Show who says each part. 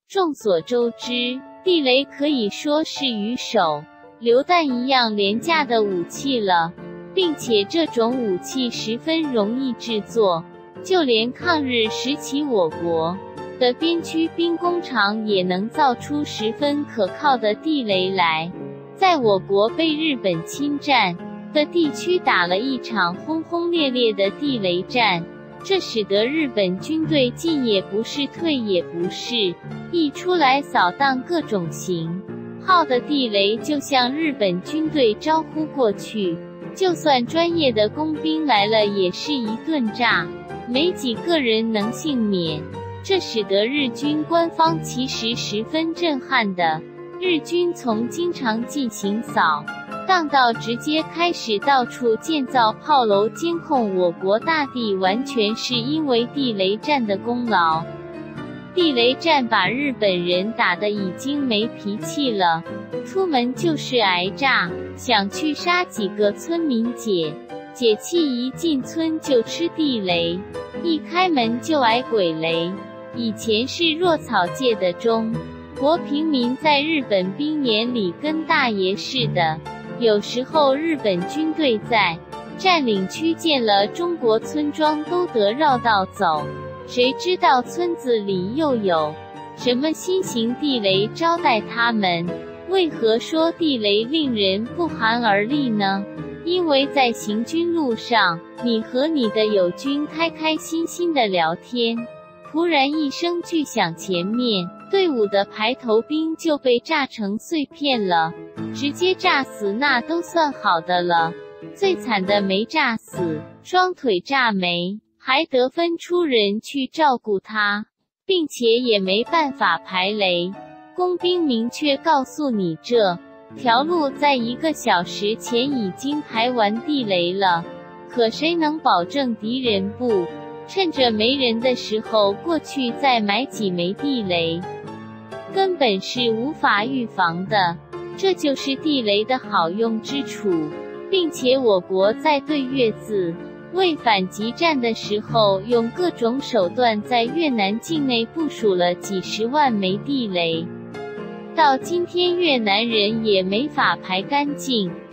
Speaker 1: 众所周知，地雷可以说是与手榴弹一样廉价的武器了，并且这种武器十分容易制作，就连抗日时期我国的边区兵工厂也能造出十分可靠的地雷来。在我国被日本侵占的地区打了一场轰轰烈烈的地雷战，这使得日本军队进也不是退也不是，一出来扫荡各种型号的地雷就向日本军队招呼过去，就算专业的工兵来了也是一顿炸，没几个人能幸免。这使得日军官方其实十分震撼的，日军从经常进行扫荡到直接开始到处建造炮楼监控我国大地，完全是因为地雷战的功劳。地雷战把日本人打得已经没脾气了，出门就是挨炸，想去杀几个村民解气，一进村就吃地雷，一开门就挨鬼雷。以前是弱草界的中国平民在日本兵眼里跟大爷似的，有时候日本军队在占领区建了中国村庄都得绕道走，谁知道村子里又有什么新型地雷招待他们？为何说地雷令人不寒而栗呢？因为在行军路上，你和你的友军开开心心的聊天，突然一声巨响，前面队伍的排头兵就被炸成碎片了，直接炸死那都算好的了，最惨的没炸死，双腿炸没，还得分出人去照顾他，并且也没办法排雷。工兵明确告诉你，这条路在1个小时前已经排完地雷了，可谁能保证敌人不趁着没人的时候过去再买几枚地雷？根本是无法预防的，这就是地雷的好用之处。并且我国在对越自卫反击战的时候，用各种手段在越南境内部署了几十万枚地雷，到今天越南人也没法排干净。